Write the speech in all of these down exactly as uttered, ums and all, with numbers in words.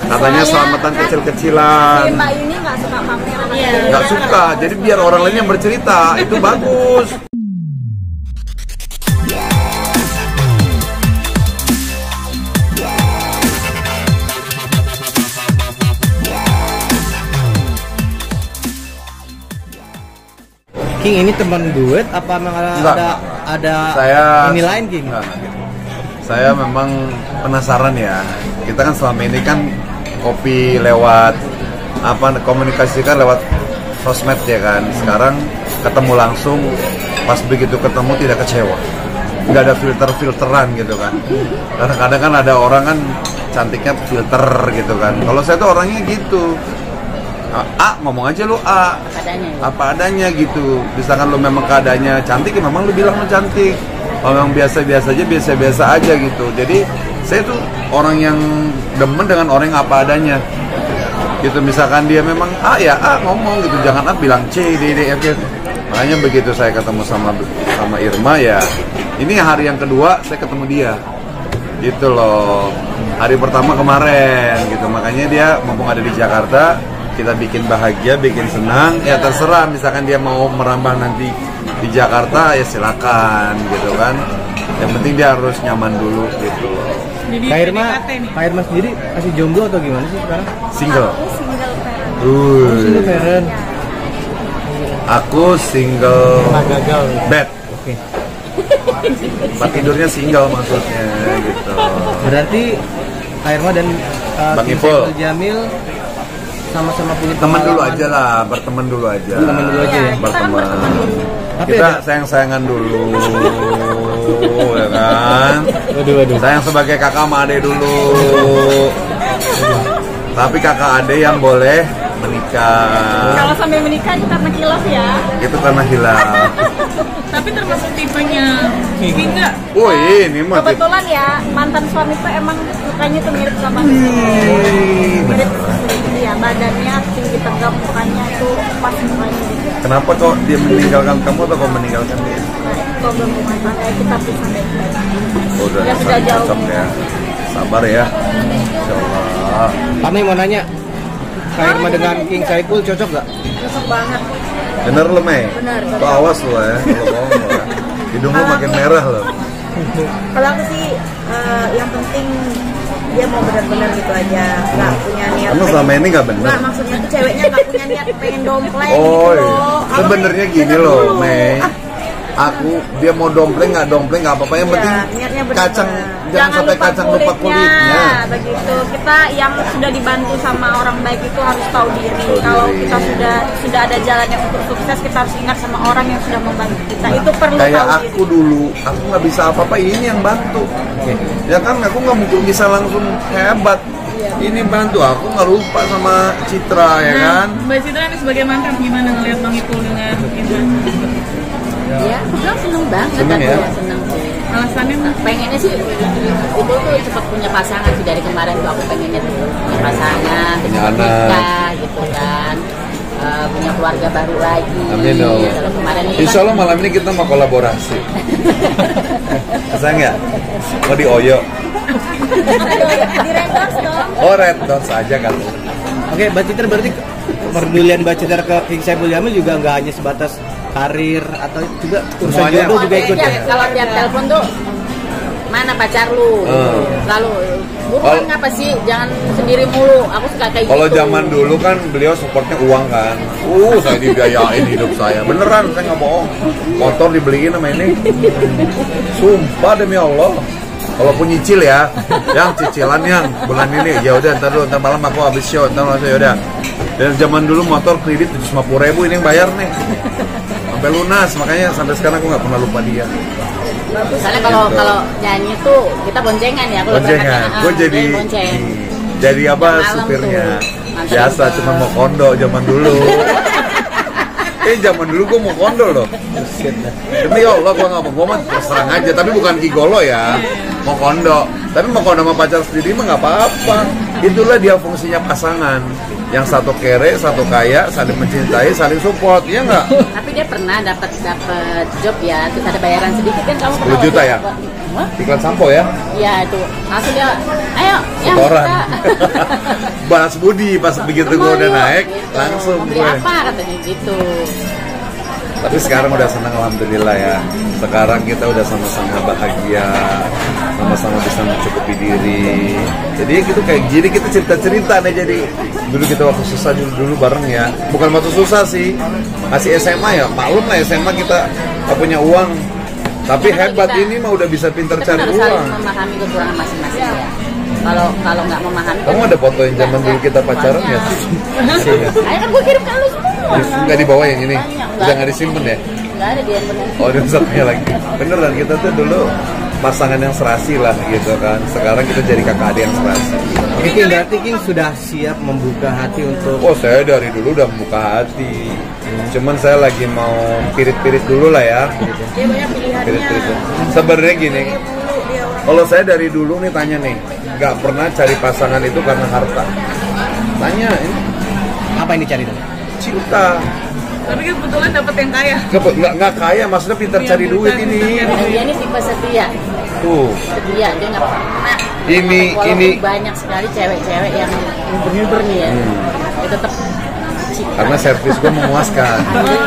Katanya selamatan kecil-kecilan. Si Mbak ini nggak suka pameran. Iya. Nggak suka, jadi biar orang lain yang bercerita, itu bagus. King, ini teman duet apa memang ada Enggak. ada, ada Saya, ini lain, King? Enggak, saya memang penasaran ya. Kita kan selama ini kan kopi lewat apa komunikasikan lewat sosmed ya kan. Sekarang ketemu langsung, pas begitu ketemu tidak kecewa. Nggak ada filter-filteran gitu kan. Karena kadang kan ada orang kan cantiknya filter gitu kan. Kalau saya tuh orangnya gitu. A, ngomong aja lu A, Adanya, ya? apa adanya gitu. Misalkan lu memang keadaannya cantik, ya memang lu bilang lu cantik. Kalau memang biasa-biasa aja, biasa-biasa aja gitu. Jadi saya tuh orang yang demen dengan orang yang apa adanya. Gitu, misalkan dia memang A ya A ngomong gitu, jangan A bilang C, D, D, F, G. Makanya begitu saya ketemu sama sama Irma ya, ini hari yang kedua saya ketemu dia. Gitu loh. Hari pertama kemarin gitu, makanya dia mumpung ada di Jakarta, kita bikin bahagia, bikin senang, ya terserah. Misalkan dia mau merambah nanti di Jakarta, ya silakan gitu kan. Yang penting dia harus nyaman dulu gitu loh. Kak Irma, Kak Irma sendiri masih jomblo atau gimana sih sekarang? Single. Aku single parent. Uy. Single parent. Aku single Pernah gagal. bed. Oke. Tempat tidurnya single maksudnya gitu. Berarti Kak Irma dan uh, Bang King Ipul. Saiful Jamil sama-sama punya Teman dulu pengalaman. aja lah, berteman dulu aja. Berteman dulu aja ya? Berteman. Tapi Kita ada- sayang-sayangan dulu, ya kan? Waduh, waduh. Sayang sebagai kakak sama ade dulu. Tapi kakak ade yang boleh menikah. Kalau sampai menikah itu karena kilaf ya. Itu karena hilang. Tapi termasuk tipenya King nggak? Oh ini mah tip- Kebetulan ya mantan suami tuh emang mukanya tuh mirip sama Wih, mirip ya, badannya tinggi tegap, mukanya tuh pas mukanya juga. Kenapa kok dia meninggalkan kamu atau kau meninggalkan dia? Nah, problem rumah tangga kita pisah baik-baik. Oh, udah Ya, sudah jauh. cocok ya. Sabar ya. Insya Allah. Kami mau nanya, Kak Irma dengan King Saiful cocok nggak? Cocok banget. Bener lo Mei? Bener, Lo bener. awas lo ya, kalau bohong lo ya. Hidung lo makin merah lo. Kalau aku sih eh, yang penting dia mau benar-benar gitu aja, nggak punya niat. Kamu pengen- selama ini nggak bener? Nggak, maksudnya tuh ceweknya nggak punya niat pengen dompleng Oh gitu iya. loh. Aku Sebenarnya nih, gini bener loh dulu. Mei. Ah, Aku dia mau dompleng nggak dompleng nggak apa-apa, yang iya, penting niatnya bener. kacang jangan sampai kacang lupa kulitnya. Begitu. Kita yang sudah dibantu sama orang baik itu harus tahu diri. Tahu Kalau diri. kita sudah sudah ada jalannya untuk sukses, kita harus ingat sama orang yang sudah membantu kita. Itu perlu Kayak tahu aku diri. dulu, aku nggak bisa apa-apa, ini yang bantu. Ya kan, aku nggak mungkin bisa langsung hebat. Ini bantu, aku nggak lupa sama Citra ya kan. Mbak Citra ini sebagai mantan gimana ngeliat Bang Ipul dengan Intan? Ya, aku bilang seneng banget. Seneng aku ya? seneng. Alasannya Pengennya sih itu tuh cepat punya pasangan sih, dari kemarin tuh aku pengennya tuh punya pasangan, Punya cepat anak. nikah gitu kan. Eh, punya keluarga baru lagi. Amin dong. Kalau kemarin itu Insya Allah malam ini kita mau kolaborasi. Sayang ya? Mau di Oyo? Di endorse dong. Oh red dots aja kan. Oke, Mbak Citra, berarti kepedulian Mbak Citra ke King Saiful Jamil juga nggak hanya sebatas karir atau juga urusan Semuanya. jodoh juga ikut Tiap- ya? kalau tiap telepon tuh mana pacar lu? Hmm. Lalu buruan Kalau- ngapa sih? Jangan sendiri mulu. Aku suka kayak Kalau gitu. zaman dulu kan beliau supportnya uang kan. Uh, saya dibiayain hidup saya. Beneran, saya nggak bohong. Motor dibeliin sama ini. Sumpah demi Allah. Walaupun nyicil ya, yang cicilan yang bulan ini, ya udah ntar dulu, ntar malam aku habis show, ntar malam ya udah. Dan zaman dulu motor kredit tujuh ratus lima puluh ribu ini yang bayar nih, sampai lunas, makanya sampai sekarang aku nggak pernah lupa dia. Soalnya kalau Gitu. kalau nyanyi tuh kita boncengan ya. Kalau Boncengan, berangkat, gue ah, jadi bonceng. jadi apa Jam malam supirnya. tuh. Mantap Biasa banget. cuma mau kondo zaman dulu. Eh zaman dulu gue mau kondo loh. Demi Allah gue nggak mau, gue mah terus terang aja. Tapi bukan gigolo ya, mau kondo. Tapi mau kondo sama pacar sendiri mah nggak apa-apa. Itulah dia fungsinya pasangan. Yang satu kere, satu kaya, saling mencintai, saling support, ya nggak? Tapi dia pernah dapat dapat job ya, terus ada bayaran sedikit kan kamu sepuluh juta ya? Wah, Iklan sampo ya? iya itu. Langsung dia, ayo, ya Setoran. kita. balas budi pas begitu gue udah naik gitu. langsung Mau beli gue. apa katanya gitu. Tapi sekarang udah senang alhamdulillah ya. Sekarang kita udah sama-sama bahagia, sama-sama bisa mencukupi diri. Jadi gitu kayak gini kita cerita-cerita nih jadi. Dulu kita waktu susah dulu dulu bareng ya. Bukan waktu susah sih, masih S M A ya. Maklum lah S M A kita gak punya uang. Tapi Karena hebat kita- ini mah udah bisa pintar Kita kan cari harus saling uang. memahami kekurangan masing-masing ya. Kalau kalau nggak memahami. Kamu ada foto yang zaman dulu kita pacaran ya? Ayo kan gue kirim ke lu semua. Nggak dibawa yang ini? Banyak, Udah nggak disimpan ya? Nggak ada di handphone. Oh, ada satunya lagi. Beneran kita tuh dulu pasangan yang serasi lah gitu kan. Sekarang kita jadi kakak adik yang serasi. Oke King, berarti King sudah siap membuka hati untuk Oh, saya dari dulu udah membuka hati. Cuman saya lagi mau pirit-pirit dulu lah ya. Dia banyak pilihannya. Pirit-pirit. Sebenarnya gini, Dia mulu dia orang. kalau saya dari dulu nih tanya nih, nggak pernah cari pasangan itu karena harta. Tanya, ini apa yang dicari tuh? cinta. Tapi kan kebetulan dapet yang kaya. Kepe- Nggak nggak kaya, maksudnya pintar Iya, cari pintar, duit ini. pintar cari Dia ini tipe setia. Tuh, Setia dia nggak pernah. Ini- Walaupun ini- banyak sekali cewek-cewek yang nguber-nguber nih ya. Hmm. Dia tetap cinta. karena servis gue memuaskan.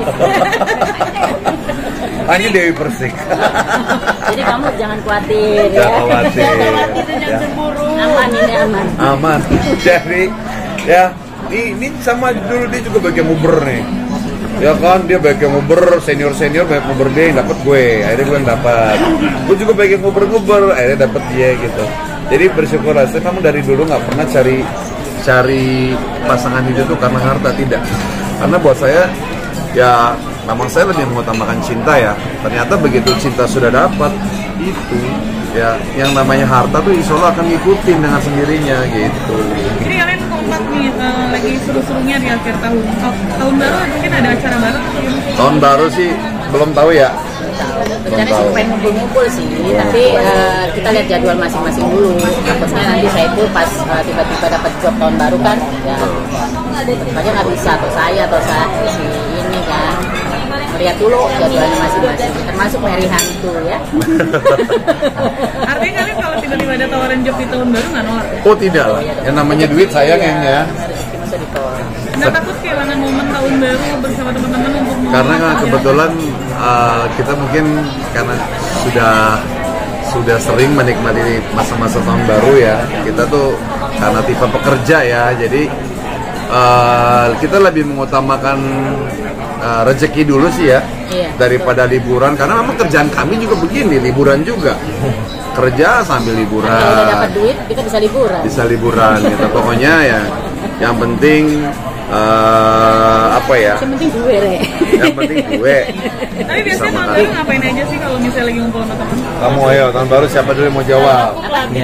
Hanya Dewi Persik. Jadi kamu jangan khawatir ya. Jangan khawatir. Jangan khawatir dan jangan Ya. cemburu. Aman ini aman. Aman. Jadi ya ini, ini sama dulu dia juga bagian nguber nih. Ya kan dia bagian nguber, senior senior banyak nguber dia yang dapat gue, akhirnya gue yang dapat. Gue juga bagian nguber nguber, akhirnya dapat dia gitu. Jadi bersyukur lah. Saya memang dari dulu nggak pernah cari cari pasangan hidup itu karena harta, tidak. Karena buat saya ya memang saya lebih mengutamakan cinta ya. Ternyata begitu cinta sudah dapat itu ya yang namanya harta tuh insya Allah akan ngikutin dengan sendirinya gitu. Jadi kalian kompak nih eh, lagi seru-serunya di akhir tahun. Oh, tahun baru mungkin ada acara bareng atau gimana? Tahun baru sih belum tahu ya. Rencananya sih pengen ngumpul-ngumpul sih, tapi eh, kita lihat jadwal masing-masing dulu. Takutnya nanti saya itu pas eh, tiba-tiba dapat job tahun baru kan, ya aja nggak bisa atau saya atau saya si ini kan. Lihat dulu jadwalnya masing-masing, termasuk Mary Hantu ya. Artinya kalian kalau tiba-tiba ada tawaran job di tahun baru nggak nolak? Oh tidak lah, yang namanya duit sayang Iya, ya. rezeki masa ditolak. Nggak takut kehilangan momen tahun baru bersama teman-teman untuk momen Karena kan aja? kebetulan uh, kita mungkin karena sudah sudah sering menikmati masa-masa tahun baru ya. Kita tuh karena tipe pekerja ya, jadi uh, kita lebih mengutamakan uh, rezeki dulu sih ya, Iya, daripada liburan. Karena memang kerjaan kami juga begini, liburan juga. Kerja sambil liburan. Kalau udah dapat duit kita bisa liburan. Bisa liburan gitu. Pokoknya ya yang penting uh, apa ya? Yang penting duit re. Yang penting gue. Tapi biasanya Sama tahun kan. baru ngapain aja sih kalau misalnya lagi ngumpul sama teman? Kamu ayo tahun baru siapa dulu yang mau jawab? Apa? Iya.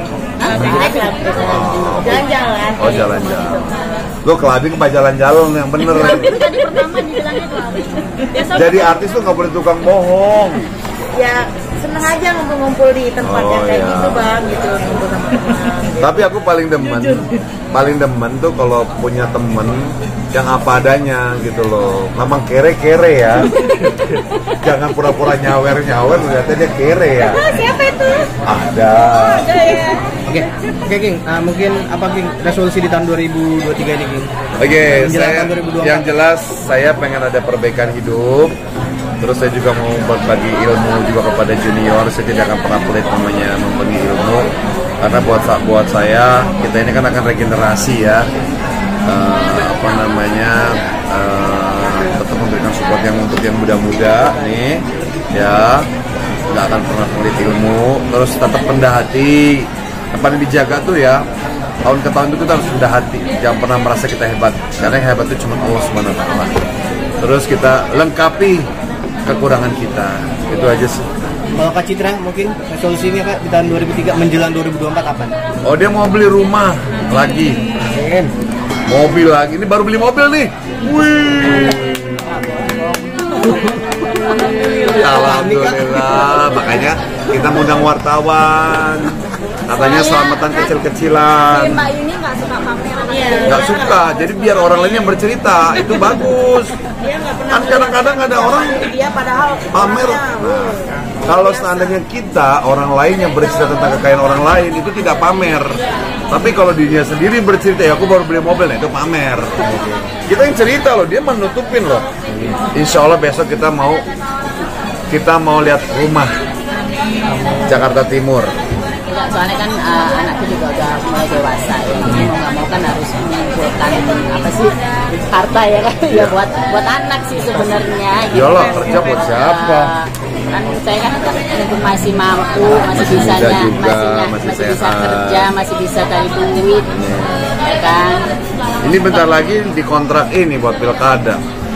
Jalan-jalan. Oh jalan-jalan. Lo kelabing apa jalan-jalan yang bener. Tadi pertama dibilangnya kelabing. Biasa Jadi artis tuh nggak boleh tukang bohong. Ya seneng aja ngumpul-ngumpul di tempat Oh, yang kayak iya. gitu bang, gitu ngumpul sama teman. Tapi aku paling demen, paling demen tuh kalau punya temen yang apa adanya gitu loh. Memang kere-kere ya. Jangan pura-pura nyawer-nyawer, ternyata dia kere ya. Siapa itu? Ada. Ada ya. Oke, oke King, Ah, mungkin apa King resolusi di tahun dua ribu dua puluh tiga ini King? Oke, Menjelang saya tahun dua ribu dua puluh empat. yang jelas saya pengen ada perbaikan hidup. Terus saya juga mau berbagi ilmu juga kepada junior. Saya tidak akan pernah pelit namanya membagi ilmu. Karena buat buat saya kita ini kan akan regenerasi ya. Eh, apa namanya? eh, tetap memberikan support yang untuk yang muda-muda nih, ya. Nggak akan pernah pelit ilmu. Terus tetap rendah hati. Yang paling dijaga tuh ya. Tahun ke tahun itu kita harus rendah hati. Jangan pernah merasa kita hebat. Karena yang hebat itu cuma Allah Subhanahu Wa Taala. Terus kita lengkapi kekurangan kita. Itu aja sih. Kalau Kak Citra mungkin resolusinya Kak di tahun dua ribu tiga menjelang dua ribu dua puluh empat apa? Oh dia mau beli rumah lagi. Amin. Mobil lagi. Ini baru beli mobil nih. Wih. Alhamdulillah. Makanya kita ngundang wartawan. Katanya selamatan kecil-kecilan. Mbak ini nggak suka pameran. Iya. Nggak suka. Jadi biar orang lain yang bercerita. Itu bagus. Dia nggak pernah. Kan kadang-kadang ada orang Dia padahal pamer. orangnya, Kalau seandainya kita orang lain yang bercerita tentang kekayaan orang lain itu tidak pamer, Tapi kalau dia sendiri bercerita, ya aku baru beli mobil, nah itu pamer. Kita yang cerita loh, dia menutupin loh. Insya Allah besok kita mau kita mau lihat rumah Jakarta Timur. Enggak, soalnya kan uh, anakku juga udah mulai dewasa ya. Jadi mau nggak mau kan harus mengumpulkan apa sih harta ya kan? Ya buat buat anak sih sebenarnya. Gitu. Yalah, kerja buat siapa? Uh, kan saya kan untuk masih mampu, masih, Masih bisa muda juga, masih, masih masih bisa sehat. kerja, masih bisa cari duit, ya kan? Ini bentar lagi dikontrak ini buat pilkada.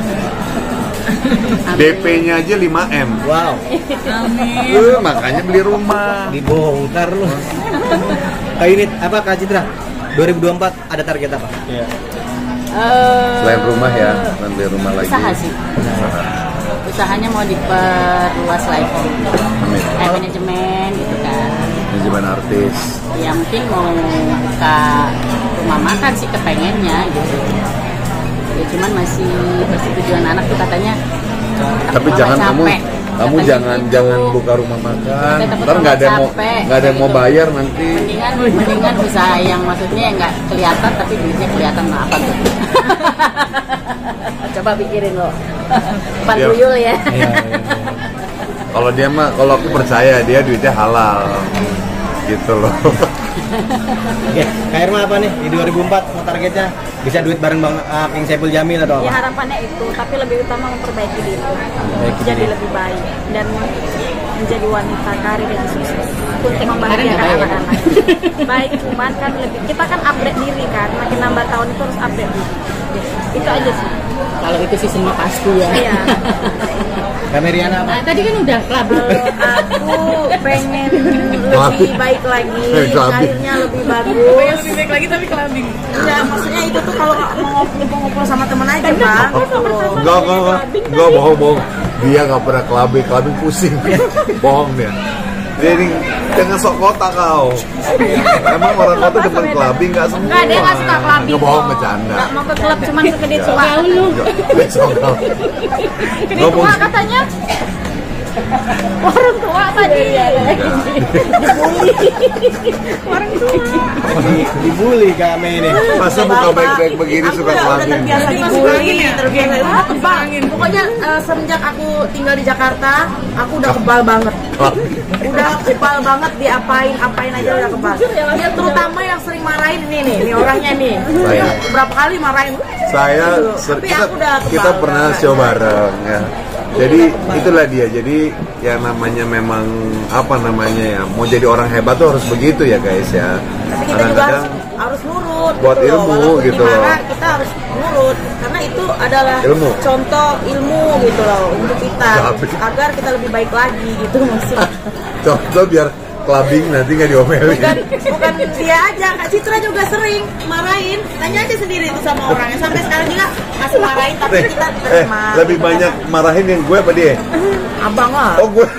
D P-nya aja lima M. Wow, Uh, makanya beli rumah. dibongkar lu. Kak ini apa Kak Citra? dua ribu dua puluh empat ada target apa? Iya. Uh, Selain rumah ya, nanti beli rumah lagi. Usaha sih. Usahanya mau diperluas lagi. Amin. Kayak manajemen gitu kan. Manajemen artis. Ya mungkin mau buka rumah makan sih kepengennya gitu. Ya cuman masih persetujuan anak tuh katanya. Tapi Mama jangan kamu capek. kamu Katanya jangan gitu. jangan buka rumah makan. Takut Ntar nggak ada yang mau capek, nggak ada yang mau gitu. bayar nanti. Mendingan mendingan usaha yang maksudnya yang nggak kelihatan tapi duitnya kelihatan. Nah, apa tuh? Coba pikirin loh. Pan Iya. tuyul ya. Iya. Kalau dia mah, kalau aku percaya dia duitnya halal, gitu loh. Oke, Kak Irma apa nih di dua ribu empat mau targetnya bisa duit bareng Bang uh, King Saipul Jamil atau Ya apa? harapannya itu, tapi lebih utama memperbaiki diri, jadi lebih baik dan menjadi wanita karir yang sukses untuk membahagiakan Karir nggak anak-anak. Baik, cuman kan lebih kita kan upgrade diri kan, makin nambah tahun itu harus upgrade diri. Itu aja sih. Kalau itu sih semua pasti ya. Iya. Kak Meriana apa? Nah, tadi kan udah kelabut. Kalau aku pengen Clubbing. lebih baik lagi, Clubbing. karirnya lebih bagus. Pengen lebih baik lagi tapi kelambing. Ya, maksudnya itu tuh kalau mau ngumpul-ngumpul sama temen aja, Pak. Enggak, enggak, enggak, enggak, bohong, bohong. Dia nggak pernah kelabing, kelabing pusing. Bohong dia. Dia ini jangan sok kota kau. Emang orang kota demen kelabing nggak semua. Enggak, dia nggak suka kelabing. Nggak bohong, kok. bercanda. Nggak mau ke klub, cuman sekedar tua. Dia sok kau. Kedai tua katanya. Orang tua tadi. Orang tua. Di- dibully Kak Mei ini. Masa muka baik-baik begini Aku suka udah, udah kelabing? terbiasa Masuk dibully, angin ya? terbiasa. Ah, kebal. Pokoknya eh, semenjak aku tinggal di Jakarta, aku udah kebal banget. Udah kebal banget, diapain apain aja udah kebal. Ya, terutama yang sering marahin ini nih, nih orangnya nih. Saya. Berapa kali marahin? Saya Gitu. ser- Tapi kita, aku udah kebal kita pernah banget. show bareng ya. Jadi itulah dia. Jadi yang namanya memang apa namanya ya, mau jadi orang hebat tuh harus begitu ya guys ya. Tapi kita juga harus, Kadang-kadang harus nurut buat gitu loh. ilmu Walaupun gitu loh. gimana, kita harus nurut karena itu adalah Ilmu. contoh ilmu gitu loh untuk kita Tapi- agar kita lebih baik lagi gitu maksudnya. contoh biar kelabing nanti nggak diomelin. Bukan bukan dia aja, Kak Citra juga sering marahin. Tanya aja sendiri itu sama orangnya. Sampai sekarang juga masih marahin tapi Eh, kita eh, terima. lebih gitu banyak kan. marahin yang gue apa dia? Abang lah. Oh gue.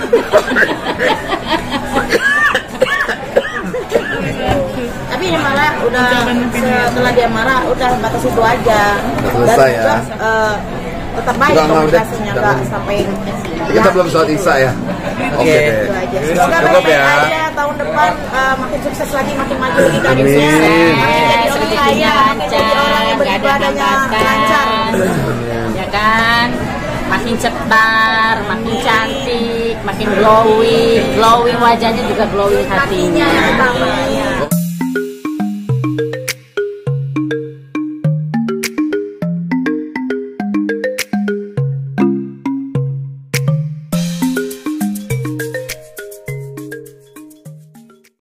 Tapi ya malah udah setelah dia marah udah batas itu aja. Selesai Dan juga, ya. eh, tetap baik Enggak, enggak, udah. komunikasinya Jangan. enggak sampai Kita belum sholat isya ya. Oke Oke. deh. itu aja. Semoga Cukup baik-baik ya. aja tahun depan eh, makin sukses lagi, makin maju lagi Amin. karirnya. Makin jadi orang Rezekinya kaya, makin jadi lancar, orang yang nggak ada beribadahnya hambatan. lancar. Ya kan? Makin cetar, makin cantik, makin glowing, glowing wajahnya juga glowing Hatinya hatinya. yang utama.